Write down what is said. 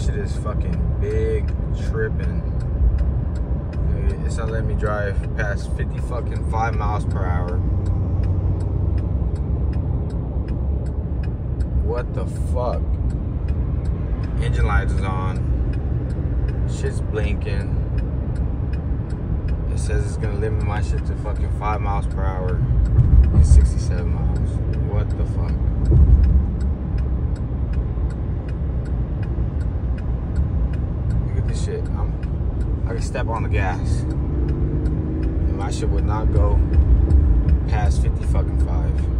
shit is fucking big tripping. It's not letting me drive past 5 miles per hour. What the fuck? Engine lights is on. Shit's blinking. It says it's gonna limit my shit to fucking 5 miles per hour and 67 miles. What the fuck? Look at this shit. I can step on the gas and my shit would not go past 50 fucking 5.